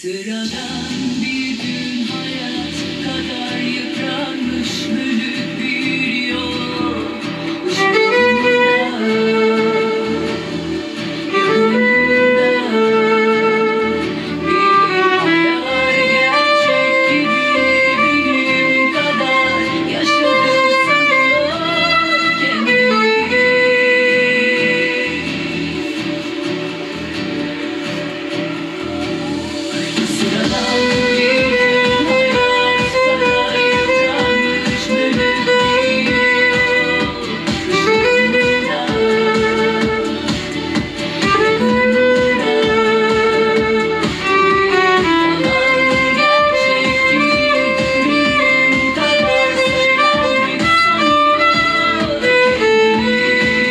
Sıradan bir gün hayat kadar yıpranmış bölük bir yol ışığında, yakınında bir hayal gerçek gibi benim kadar yaşadım sanıyor kendimi. Sıradan bir gün hayat kadar yıpranmış bölük bir yol ışığında, yakınında bir yalan gerçek değil benim kadar söylenmek sanıyor kendimi.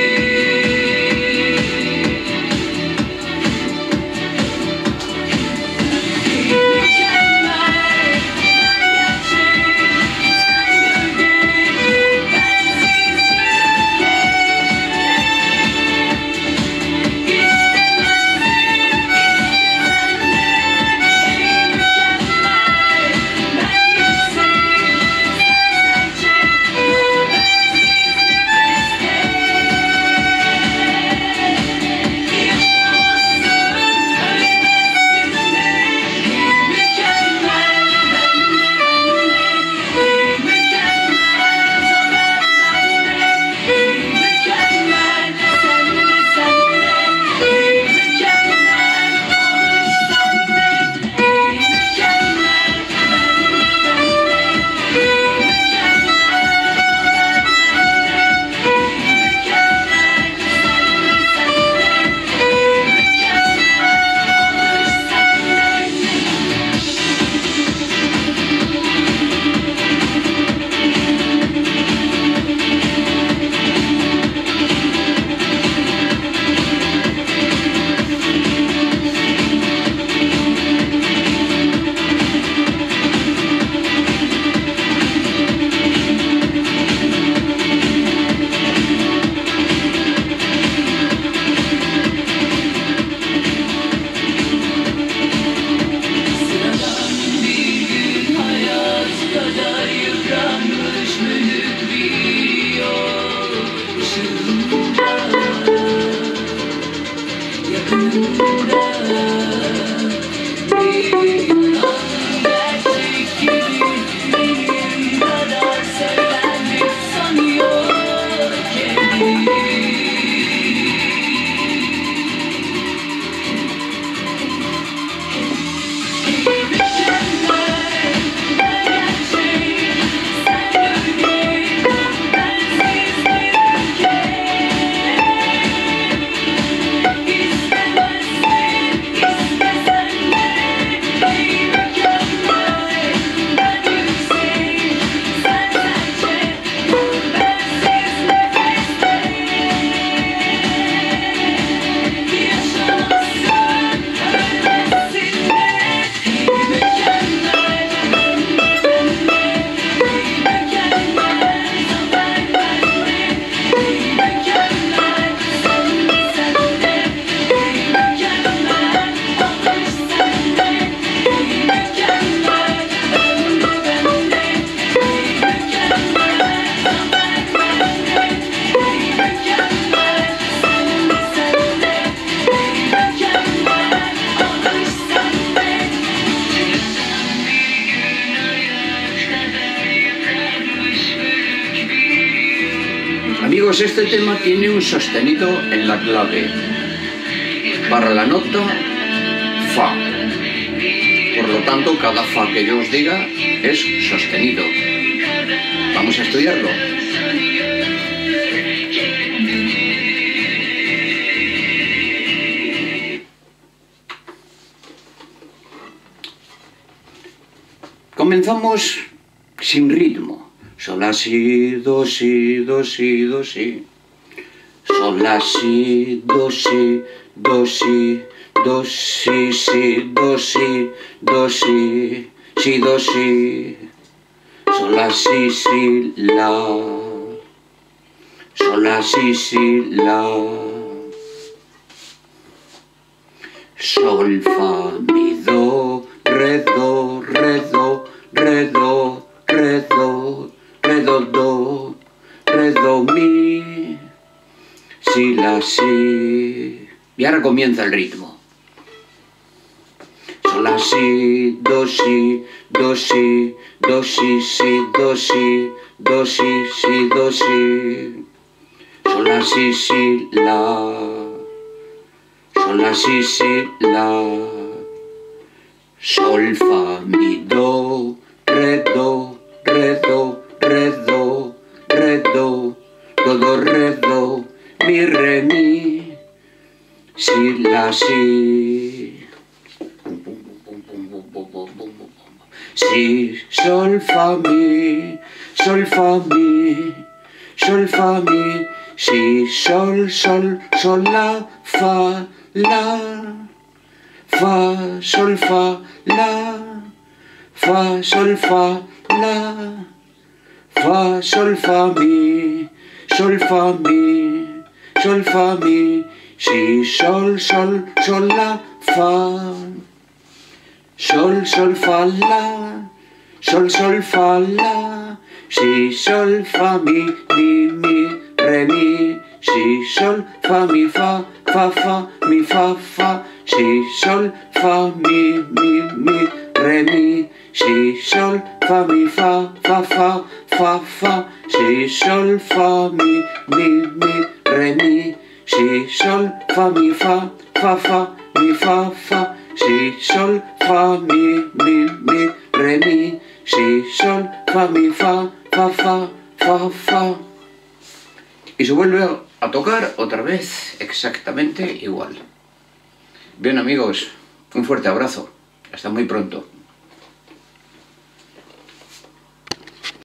Amigos, este tema tiene un sostenido en la clave, para la nota Fa. Por lo tanto, cada Fa que yo os diga es sostenido. Vamos a estudiarlo. Comenzamos sin ritmo. Sol, la, si, do, si, do, si, do, si. Sol, la, si, do, si, do, si, do, si, si, do, si, do, si, si, do, si. Sol, la, si, la. Sol, la, si, la. Sol, fa, mi, do, si. Y ahora comienza el ritmo. Sol, la, si, do, si, do, si, do, si, si, do, si, do, si, si, do, si. Sol, la, si, la. Sol, la, si, la. Sol, fa, mi, do, re, do, re, do, re, do, re, do, do, re, do, mi, re, mi, si, la, si. Si, sol, fa, mi, sol, fa, mi, sol, fa, mi, si, sol, sol, sol, la, fa, sol, fa, la, fa, sol, fa, la, fa, sol, fa, mi, sol, fa, mi, sol, fa, mi, si, sol, sol, sol, la, fa. Sol, sol, fa, la, sol, sol, fa, la, si, sol, fa, mi, re, mi, si, sol, fa, mi, fa, mi, fa, si, sol, fa, mi, re, mi, si, sol, fa, mi, fa, si, sol, fa, mi, re, mi, si, sol, fa, mi, fa, mi, fa, si, sol, fa, mi, re, mi, si, sol, fa, mi, fa. Y se vuelve a tocar otra vez exactamente igual. Bien amigos, un fuerte abrazo. Hasta muy pronto.